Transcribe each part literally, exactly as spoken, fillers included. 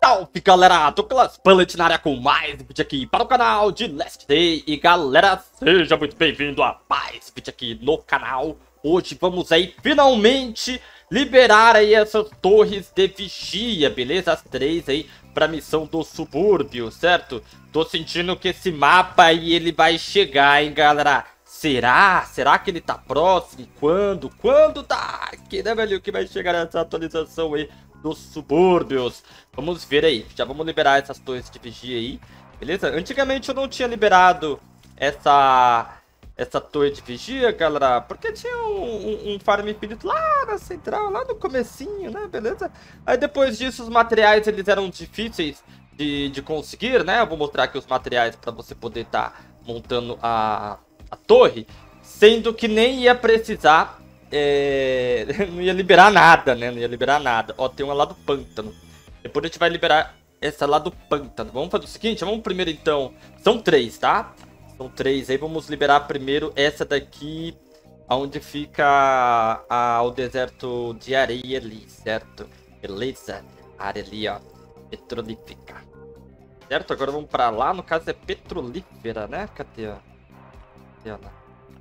Salve galera, Douglas Bullet na área com mais um vídeo aqui para o canal de Last Day. E galera, seja muito bem-vindo a mais um vídeo aqui no canal. Hoje vamos aí finalmente liberar aí essas torres de vigia, beleza? As três aí para missão do subúrbio, certo? Tô sentindo que esse mapa aí ele vai chegar, hein galera? Será? Será que ele tá próximo? Quando? Quando tá? Que, né, velho, que vai chegar essa atualização aí dos subúrbios? Vamos ver aí. Já vamos liberar essas torres de vigia aí, beleza? Antigamente eu não tinha liberado essa essa torre de vigia, galera, porque tinha um, um, um farm infinito lá na central, lá no comecinho, né, beleza? Aí depois disso os materiais eles eram difíceis de, de conseguir, né? Eu vou mostrar aqui os materiais para você poder estar tá montando a, a torre, sendo que nem ia precisar É... não ia liberar nada, né? Não ia liberar nada. Ó, tem uma lá do pântano. Depois a gente vai liberar essa lá do pântano. Vamos fazer o seguinte, vamos primeiro então. São três, tá? São três. Aí vamos liberar primeiro essa daqui, onde fica a... o deserto de areia ali, certo? Beleza? A área ali, ó, petrolífica. Certo? Agora vamos pra lá. No caso é petrolífera, né? Cadê, ó? Cadê ela?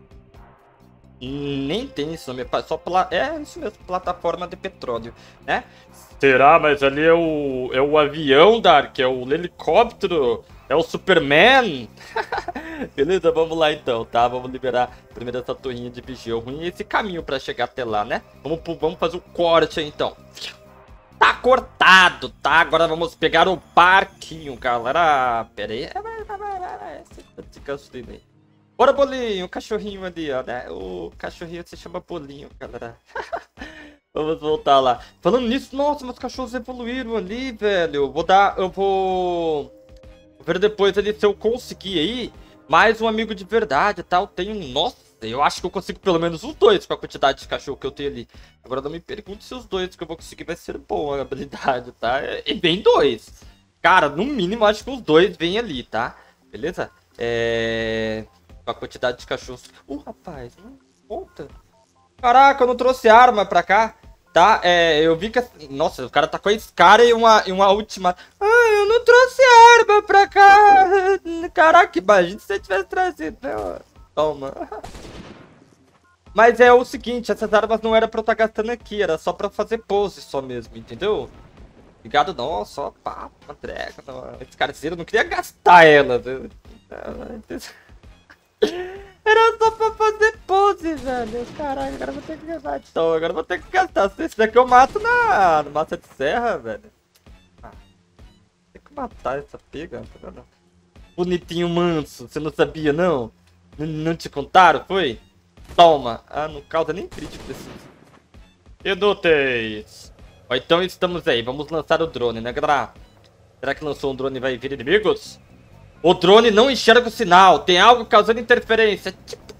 Nem tem esse nome, só pela... é isso mesmo, plataforma de petróleo, né? Será? Mas ali é o, é o avião, Dark, é o helicóptero, é o Superman. Beleza, vamos lá então, tá? Vamos liberar primeiro essa torrinha de vigia. O ruim é esse caminho pra chegar até lá, né? Vamos, vamos fazer o corte aí então. Tá cortado, tá? Agora vamos pegar o barquinho, galera. Pera aí. Vai, vai, vai, vai. Esse gasolina aí. Bora, Bolinho, o cachorrinho ali, ó, né? O cachorrinho se chama Bolinho, galera. Vamos voltar lá. Falando nisso, nossa, meus cachorros evoluíram ali, velho. Vou dar, eu vou... vou ver depois ali se eu conseguir aí mais um amigo de verdade, tá? Eu tenho, nossa, eu acho que eu consigo pelo menos os dois com a quantidade de cachorro que eu tenho ali. Agora não me pergunte se os dois que eu vou conseguir vai ser bom a habilidade, tá? E vem dois. Cara, no mínimo acho que os dois vêm ali, tá? Beleza? É... a quantidade de cachorros. Uh, rapaz, não conta. Caraca, eu não trouxe arma pra cá. Tá, é, eu vi que... nossa, o cara tá com a Scar e uma, e uma última... ai, eu não trouxe arma pra cá. Caraca, imagina se eu tivesse trazido, né? Toma. Mas é o seguinte, essas armas não era pra eu estar gastando aqui. Era só pra fazer pose só mesmo, entendeu? Obrigado, não, só pá, uma entrega. Esse cara eu não queria gastar ela. Era só pra fazer pose, velho. Caralho, agora eu vou ter que gastar. Então, agora eu vou ter que gastar. Se esse daqui eu mato na, na massa de serra, velho. Ah, tem que matar essa pega. Bonitinho manso. Você não sabia, não? N não te contaram, foi? Toma. Ah, não causa nem crítico preciso. Inúteis. Ó, então estamos aí. Vamos lançar o drone, né, galera? Será que lançou um drone e vai vir inimigos? O drone não enxerga o sinal. Tem algo causando interferência.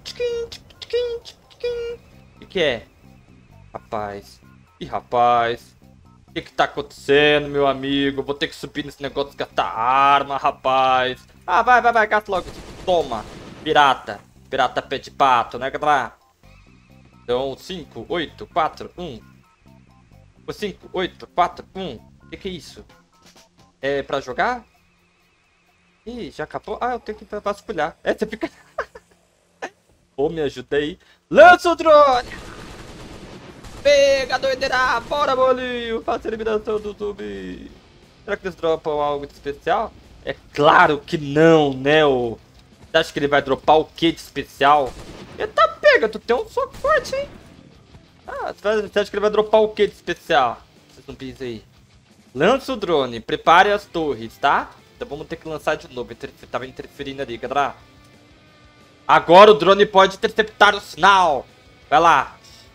O que, que é? Rapaz. Ih, rapaz. O que que tá acontecendo, meu amigo? Vou ter que subir nesse negócio de gastar arma, rapaz. Ah, vai, vai, vai. Gasta logo. Toma. Pirata. Pirata pé de pato, né, galera? Então, cinco, oito, quatro, um. cinco, oito, quatro, um. O que que é isso? É pra jogar? Ih, já acabou? Ah, eu tenho que vasculhar. É, você fica... Pô, me ajuda aí. Lança o drone! Pega, doideira! Bora, Bolinho! Faça a eliminação do zumbi! Será que eles dropam algo de especial? É claro que não, né, ô? Você acha que ele vai dropar o que de especial? Eita, pega! Tu tem um soco forte, hein? Ah, você acha que ele vai dropar o que de especial? Esses zumbis aí. Lança o drone. Prepare as torres, tá? Então vamos ter que lançar de novo. Tava interferindo ali, galera. Agora o drone pode interceptar o sinal. Vai lá.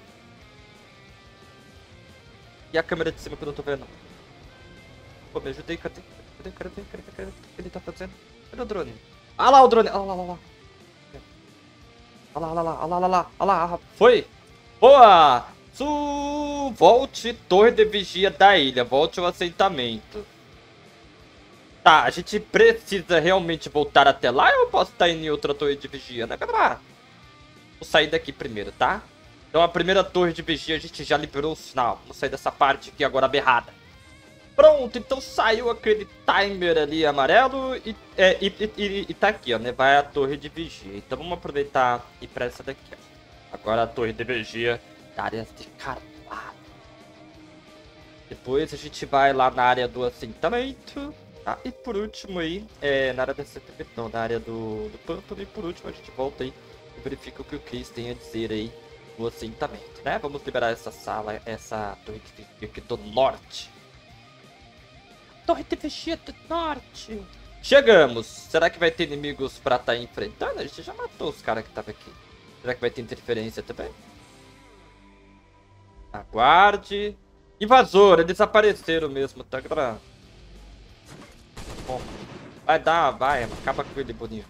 E a câmera de cima que eu não tô vendo? Pô, me ajudei. Cadê? Cadê? Cadê? Cadê? Cadê? Cadê? O que ele tá fazendo? Cadê o drone? Ah lá o drone. Ah lá, lá, lá. Ah lá, lá, lá. Ah lá, lá, lá. Ah lá. Foi? Boa! Su... Volte torre de vigia da ilha. Volte ao assentamento. Tá, a gente precisa realmente voltar até lá ou eu posso estar em outra torre de vigia, né, galera? Vou sair daqui primeiro, tá? Então a primeira torre de vigia a gente já liberou o sinal. Vamos sair dessa parte aqui agora berrada. Pronto, então saiu aquele timer ali amarelo e, é, e, e, e, e tá aqui, ó, né? Vai a torre de vigia. Então vamos aproveitar e ir pra essa daqui, ó. Agora a torre de vigia da área de carvalho. Depois a gente vai lá na área do assentamento. Tá? E por último aí, é, na área da assentamento, não, na área do, do pântano. E por último a gente volta aí e verifica o que o Chris tem a dizer aí no assentamento, né? Vamos liberar essa sala, essa torre de vigia aqui do norte. Torre de vigia do norte. Chegamos. Será que vai ter inimigos pra estar tá enfrentando? A gente já matou os caras que estavam aqui. Será que vai ter interferência também? Aguarde. Invasor, eles apareceram mesmo, tá, galera? Bom, vai dar, vai, acaba com ele, boninho.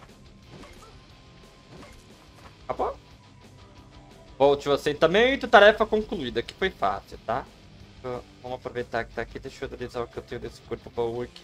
Acabou? Volte o assentamento, tarefa concluída. Aqui foi fácil, tá? Vamos aproveitar que tá aqui, deixa eu analisar o que eu tenho desse corpo baú aqui.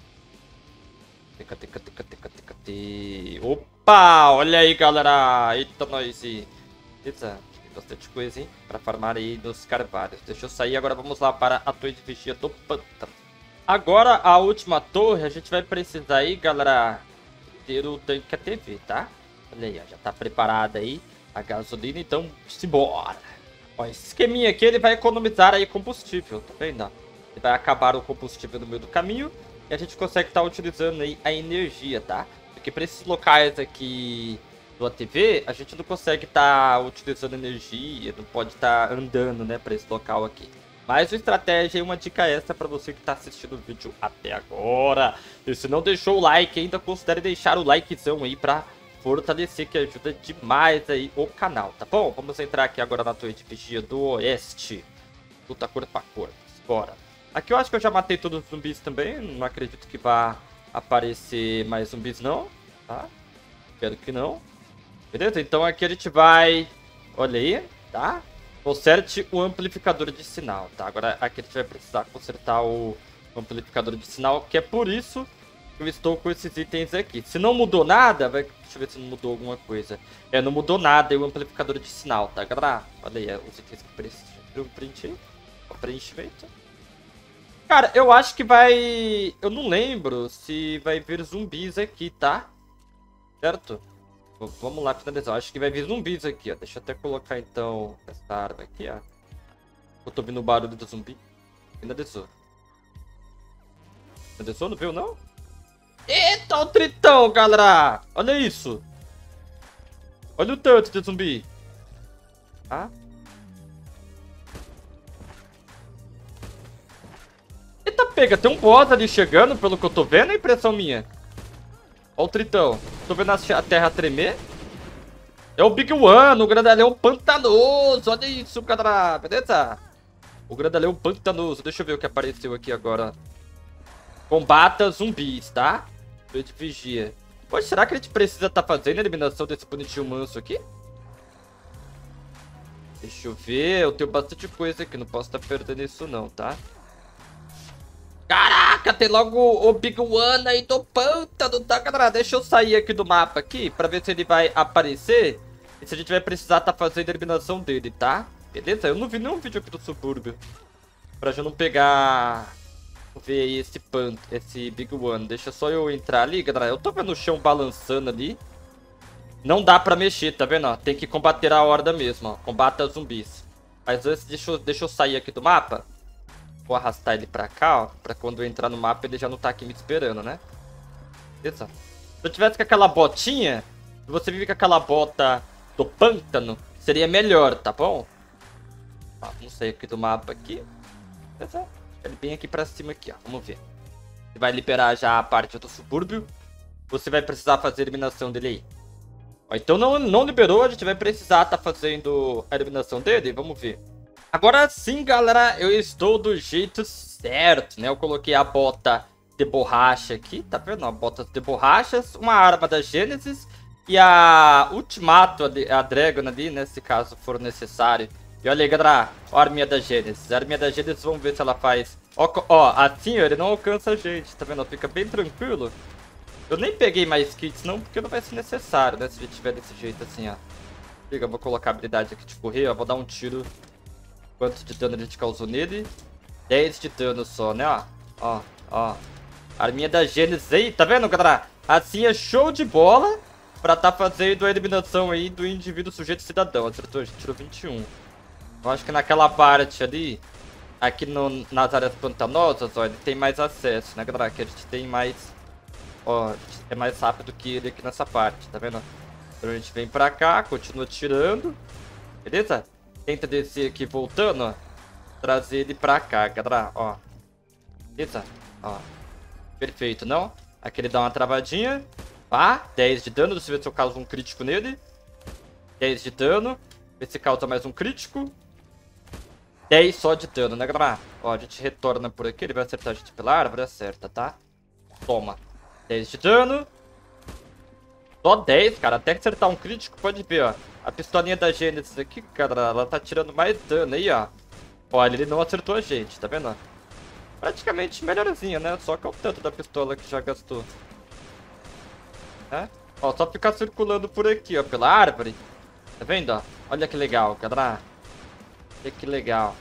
Teca, teca, teca, teca, teca, teca. Opa, olha aí, galera. Eita, nós. Beleza. Bastante coisa, hein? Pra farmar aí nos carvalhos. Deixa eu sair. Agora vamos lá para a torre de vigia do pântano. Agora, a última torre, a gente vai precisar aí, galera, ter o tanque A T V, tá? Olha aí, ó, já tá preparada aí a gasolina, então, simbora. Ó, esse esqueminha aqui, ele vai economizar aí combustível, tá vendo? Ele vai acabar o combustível no meio do caminho e a gente consegue estar tá utilizando aí a energia, tá? Porque para esses locais aqui do A T V, a gente não consegue estar tá utilizando energia, não pode estar tá andando, né, para esse local aqui. Mais uma estratégia e uma dica extra para você que está assistindo o vídeo até agora. E se não deixou o like, ainda considere deixar o likezão aí para fortalecer, que ajuda demais aí o canal, tá bom? Vamos entrar aqui agora na torre de vigia do oeste. Luta corpo a corpo, bora. Aqui eu acho que eu já matei todos os zumbis também, não acredito que vá aparecer mais zumbis não, tá? Espero que não. Beleza? Então aqui a gente vai, olha aí, tá? Conserte o amplificador de sinal, tá? Agora aqui a gente vai precisar consertar o amplificador de sinal, que é por isso que eu estou com esses itens aqui. Se não mudou nada, vai... deixa eu ver se não mudou alguma coisa. É, não mudou nada, é o amplificador de sinal, tá, galera? Olha aí, os itens que precisam. Um print aí. O preenchimento. Cara, eu acho que vai... eu não lembro se vai vir zumbis aqui, tá? Certo? Vamos lá finalizar. Acho que vai vir zumbis aqui, ó. Deixa eu até colocar, então, essa arma aqui, ó. Eu tô ouvindo o barulho do zumbi. Finalizou. Finalizou? Não viu, não? Eita, o tritão, galera! Olha isso! Olha o tanto de zumbi. Tá? Eita, pega. Tem um boss ali chegando, pelo que eu tô vendo. É impressão minha. Olha o tritão. Tô vendo a terra tremer. É o Big One, o grandalhão pantanoso. Olha isso, galera. Beleza? O grandalhão pantanoso. Deixa eu ver o que apareceu aqui agora. Combata zumbis, tá? Torre de vigia. Poxa, será que a gente precisa estar tá fazendo a eliminação desse bonitinho manso aqui? Deixa eu ver. Eu tenho bastante coisa aqui. Não posso estar tá perdendo isso não, tá? Caraca, tem logo o Big One aí do pântano, tá, galera? Deixa eu sair aqui do mapa aqui pra ver se ele vai aparecer e se a gente vai precisar tá fazendo a eliminação dele, tá? Beleza? Eu não vi nenhum vídeo aqui do subúrbio pra já não pegar... Vou ver aí esse pant, esse Big One. Deixa só eu entrar ali, galera. Eu tô vendo o chão balançando ali. Não dá pra mexer, tá vendo? Ó, tem que combater a horda mesmo, ó. Combata zumbis. Mas antes, deixa eu, deixa eu sair aqui do mapa. Vou arrastar ele pra cá, ó. Pra quando eu entrar no mapa ele já não tá aqui me esperando, né? Beleza? Se eu tivesse com aquela botinha, se você vive com aquela bota do pântano, seria melhor, tá bom? Ó, vamos sair aqui do mapa aqui. Beleza? Ele bem aqui pra cima aqui, ó. Vamos ver. Ele vai liberar já a parte do subúrbio. Você vai precisar fazer a eliminação dele aí. Ó, então não, não liberou, a gente vai precisar tá fazendo a eliminação dele. Vamos ver. Agora sim, galera, eu estou do jeito certo, né? Eu coloquei a bota de borracha aqui, tá vendo? A bota de borrachas, uma arma da Gênesis e a Ultimato, a Dragon ali, né? Se caso for necessário. E olha aí, galera, ó, a arminha da Gênesis. A arminha da Gênesis, vamos ver se ela faz. Ó, ó, assim, ó, ele não alcança a gente, tá vendo? Fica bem tranquilo. Eu nem peguei mais kits, não, porque não vai ser necessário, né? Se ele tiver desse jeito assim, ó. Liga, eu vou colocar a habilidade aqui de correr, ó. Vou dar um tiro. Quanto de dano a gente causou nele? dez de dano só, né, ó. Ó, ó. Arminha da Gênesis aí, tá vendo, galera? Assim é show de bola pra tá fazendo a eliminação aí do indivíduo sujeito cidadão. Acertou, a gente tirou vinte e um. Eu acho que naquela parte ali, aqui no, nas áreas pantanosas, ó, ele tem mais acesso, né, galera? Que a gente tem mais... Ó, a gente é mais rápido que ele aqui nessa parte, tá vendo? Então a gente vem pra cá, continua tirando. Beleza? Tenta descer aqui voltando, ó. Trazer ele pra cá, galera, ó. Beleza? Ó. Perfeito, não? Aqui ele dá uma travadinha. Pá, dez de dano. Deixa eu ver se eu causo um crítico nele. dez de dano. Ver se causa mais um crítico. dez só de dano, né, galera? Ó, a gente retorna por aqui. Ele vai acertar a gente pela árvore. Acerta, tá? Toma. dez de dano. Só dez, cara. Até acertar um crítico, pode ver, ó. A pistolinha da Gênesis aqui, cara, ela tá tirando mais dano aí, ó. Olha, ele não acertou a gente, tá vendo? Praticamente melhorzinha, né? Só que é o tanto da pistola que já gastou. É? Ó, só ficar circulando por aqui, ó, pela árvore. Tá vendo, ó? Olha que legal, galera. Olha que legal.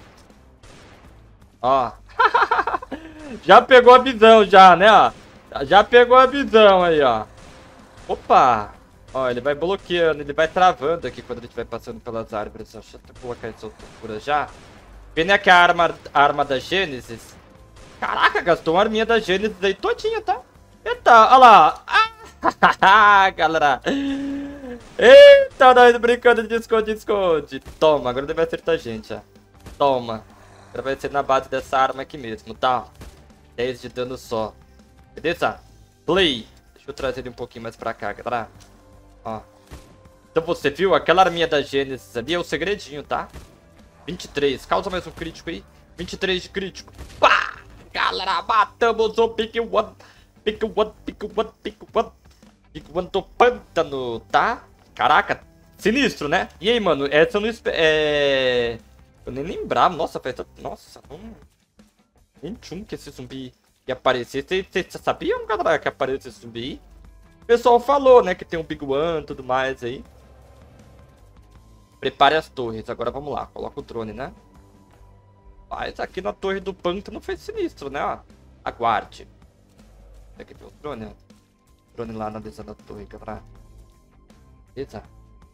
Ó. Já pegou a visão, já, né, ó? Já pegou a visão aí, ó. Opa! Ó, ele vai bloqueando, ele vai travando aqui quando a gente vai passando pelas árvores. Deixa eu colocar essa altura já. Vendo aqui a arma, a arma da Gênesis. Caraca, gastou uma arminha da Gênesis aí todinha, tá? Eita, olha lá. Ah, galera. Eita, nós brincando de esconde-esconde. Toma, agora ele vai acertar a gente, ó. Toma. Agora vai ser na base dessa arma aqui mesmo, tá? dez de dano só. Beleza? Play. Deixa eu trazer ele um pouquinho mais pra cá, galera. Ó. Então você viu? Aquela arminha da Gênesis ali é o segredinho, tá? vinte e três. Causa mais um crítico aí. vinte e três de crítico. Pá! Galera, matamos o Big One. Big One, Big One, Big One. Big One do pântano, tá? Caraca, sinistro, né? E aí, mano, essa eu não espero. É... Eu nem lembrava. Nossa, faz... Nossa, não... vinte e um que esse zumbi ia aparecer. Vocês sabiam, galera, que apareceu esse zumbi? O pessoal falou, né, que tem um Big One e tudo mais aí. Prepare as torres. Agora vamos lá. Coloca o drone, né? Mas aqui na torre do pântano foi sinistro, né? Ó, aguarde. Aqui tem o drone, ó. O drone lá na descida da torre, galera. Beleza.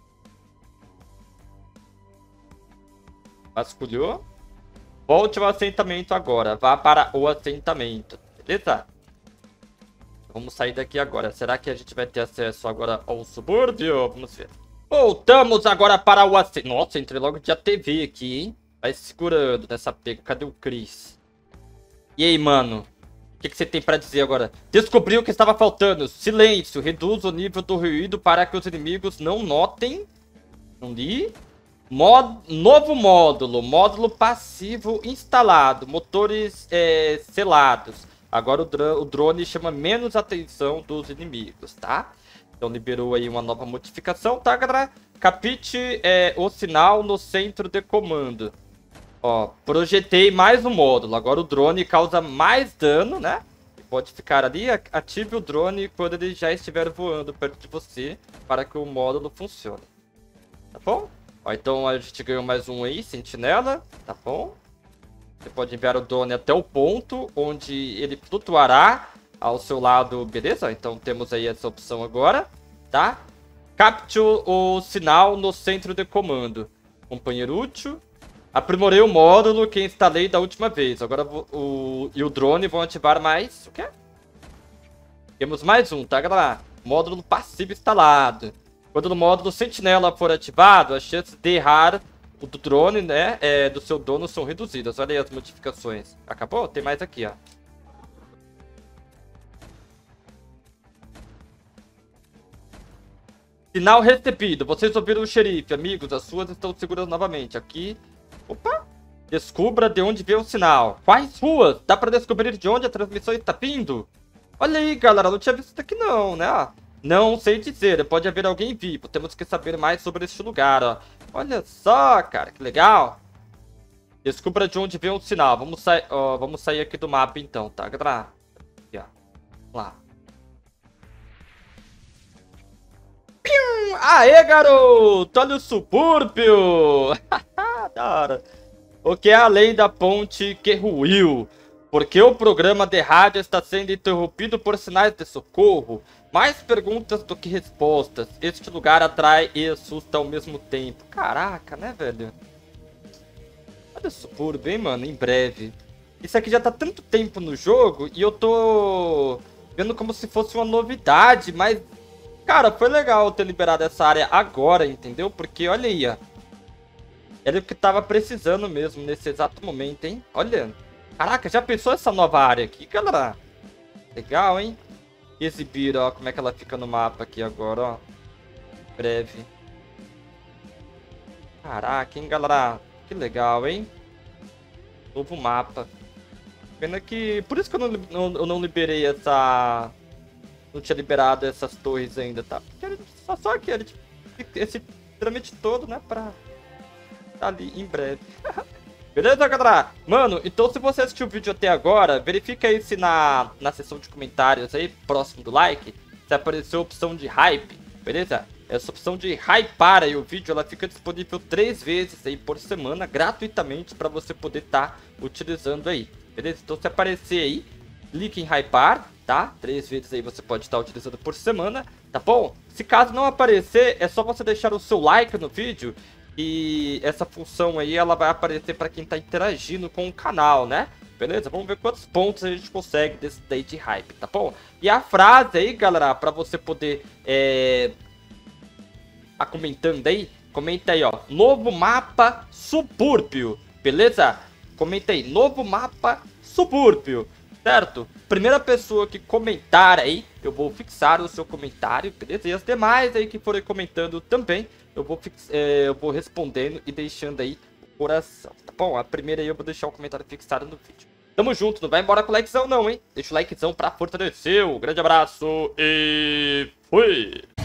Vasculhou. Volte ao assentamento agora. Vá para o assentamento. Beleza? Vamos sair daqui agora. Será que a gente vai ter acesso agora ao subúrbio? Vamos ver. Voltamos agora para o assentamento. Nossa, entrei logo de A T V aqui, hein? Vai segurando nessa pega. Cadê o Chris? E aí, mano? O que, que você tem pra dizer agora? Descobriu o que estava faltando. Silêncio. Reduz o nível do ruído para que os inimigos não notem. Não li. Mod... Novo módulo. Módulo passivo instalado. Motores é, selados. Agora o, dr o drone chama menos atenção dos inimigos, tá? Então liberou aí uma nova modificação, tá, galera? Capite é, o sinal no centro de comando. Ó, projetei mais um módulo. Agora o drone causa mais dano, né? Pode ficar ali, ative o drone quando ele já estiver voando perto de você, para que o módulo funcione. Tá bom? Ó, então a gente ganhou mais um aí, sentinela, tá bom? Você pode enviar o drone até o ponto onde ele flutuará ao seu lado, beleza? Então temos aí essa opção agora, tá? Capte o sinal no centro de comando. Companheiro útil. Aprimorei o módulo que instalei da última vez. Agora o e o drone vão ativar mais... O quê? Temos mais um, tá, galera? Módulo passivo instalado. Quando o módulo sentinela for ativado, as chances de errar o do drone, né, é, do seu dono são reduzidas. Olha aí as modificações. Acabou? Tem mais aqui, ó. Sinal recebido. Vocês ouviram o xerife, amigos. As suas estão seguras novamente. Aqui. Opa. Descubra de onde veio o sinal. Quais ruas? Dá pra descobrir de onde a transmissão está vindo? Olha aí, galera. Não tinha visto isso aqui não, né? Não sei dizer. Pode haver alguém vivo. Temos que saber mais sobre este lugar, ó. Olha só, cara. Que legal. Descubra de onde veio o sinal. Vamos, sa ó, vamos sair aqui do mapa então, tá, galera? Aqui, ó. Vamos lá. Aê, garoto! Olha o subúrbio! Da hora. O que é além da ponte que ruiu? Por que o programa de rádio está sendo interrompido por sinais de socorro? Mais perguntas do que respostas. Este lugar atrai e assusta ao mesmo tempo. Caraca, né, velho? Olha o subúrbio, hein, mano? Em breve. Isso aqui já tá tanto tempo no jogo e eu tô vendo como se fosse uma novidade, mas... Cara, foi legal ter liberado essa área agora, entendeu? Porque, olha aí, ó. Era o que tava precisando mesmo nesse exato momento, hein? Olha. Caraca, já pensou essa nova área aqui, galera? Legal, hein? Exibir, ó, como é que ela fica no mapa aqui agora, ó. Breve. Caraca, hein, galera? Que legal, hein? Novo mapa. Pena que... Por isso que eu não, não, eu não liberei essa... Não tinha liberado essas torres ainda, tá? Porque só, só aquele, tipo, esse trâmite todo, né, pra... Tá ali em breve. Beleza, galera? Mano, então se você assistiu o vídeo até agora, verifica aí se na, na seção de comentários aí, próximo do like, se apareceu a opção de hype, beleza? Essa opção de hypar aí o vídeo, ela fica disponível três vezes aí por semana, gratuitamente, para você poder estar tá utilizando aí, beleza? Então se aparecer aí, clique em hypar, tá? Três vezes aí você pode estar tá utilizando por semana, tá bom? Se caso não aparecer, é só você deixar o seu like no vídeo. E essa função aí, ela vai aparecer para quem tá interagindo com o canal, né? Beleza? Vamos ver quantos pontos a gente consegue desse day de hype, tá bom? E a frase aí, galera, para você poder é... tá comentando aí, comenta aí, ó. Novo mapa subúrbio, beleza? Comenta aí, novo mapa subúrbio, certo? Primeira pessoa que comentar aí, eu vou fixar o seu comentário, beleza? E as demais aí que forem comentando também, eu vou, fix, é, eu vou respondendo e deixando aí o coração, tá bom? A primeira aí eu vou deixar o comentário fixado no vídeo. Tamo junto, não vai embora com o likezão não, hein? Deixa o likezão pra fortalecer. Um grande abraço e fui!